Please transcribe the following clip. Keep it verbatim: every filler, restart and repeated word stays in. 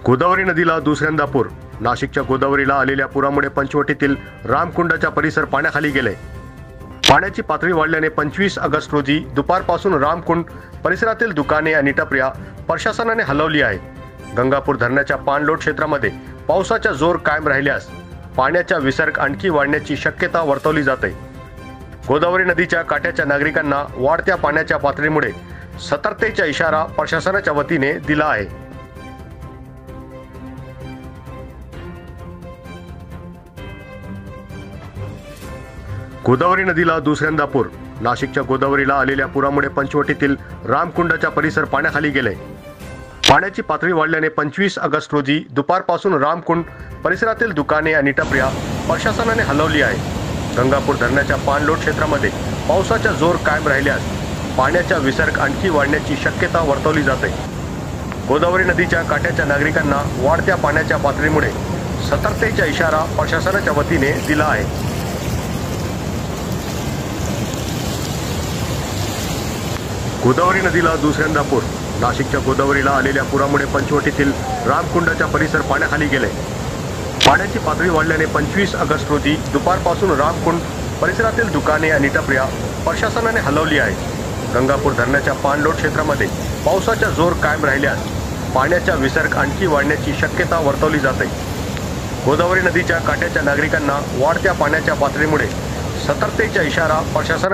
गोदावरी नदीला दुसऱ्यांदा पूर. नाशिकच्या गोदावरीला आलेल्या पुरामुळे पंचवटीतील रामकुंडाचा परिसर पाण्याखाली गेले. पाण्याची पातळी वाढल्याने पंचवीस ऑगस्ट रोजी दुपारपासून रामकुंड परिसरातील दुकाने आणि टपऱ्या प्रशासनाने हलवली आहे. गंगापूर धरणाच्या पाणलोट क्षेत्रामध्ये पावसाचा जोर कायम राहिल्यास पाण्याचा विसर्ग आणखी वाढण्याची शक्यता वर्तवली जाते. गोदावरी नदीच्या काठाच्या नागरिकांना वाढत्या पाण्याच्या पातळीमुळे सतर्कतेचा इशारा प्रशासनाच्या वतीने दिला आहे. गोदावरी नदीला दुसऱ्यांदा पूर. नाशिकच्या गोदावरीला आलेल्या पुरामुळे पंचवटीतील रामकुंडाचा परिसर पाण्याखाली गेले. पाण्याची पातळी वाढल्याने पंचवीस ऑगस्ट रोजी दुपारपासून रामकुंड परिसरातील दुकाने आणि टपऱ्या प्रशासनाने हलवली आहे. गंगापूर धरणाच्या पाणलोट क्षेत्रामध्ये पावसाचा जोर कायम राहिल्यास पाण्याचा विसर्ग आणखी वाढण्याची शक्यता वर्तवली जाते. गोदावरी नदीच्या काठाच्या नागरिकांना वाढत्या पाण्याच्या पातळीमुळे सतर्कतेचा इशारा प्रशासनाच्या वतीने दिला आहे. गोदावरी नदीला दुसऱ्यांदा पूर. नाशिकच्या गोदावरीला आलेल्या पुरामुळे पंचवटीतील रामकुंडाचा परिसर पाण्याखाली गेले. पाण्याची पातळी वाढल्याने पंचवीस ऑगस्ट रोजी दुपारपासून रामकुंड परिसरातील दुकाने आणि टपऱ्या प्रशासनाने हलवली आहे. गंगापूर धरणाच्या पाणलोट क्षेत्रामध्ये पावसाचा जोर कायम राहिल्यास पाण्याचा विसर्ग आणखी वाढण्याची शक्यता वर्तवली जाते. गोदावरी नदीच्या काठाच्या नागरिकांना वाढत्या पाण्याच्या पातळीमुळे सतर्कतेचा इशारा प्रशासनाने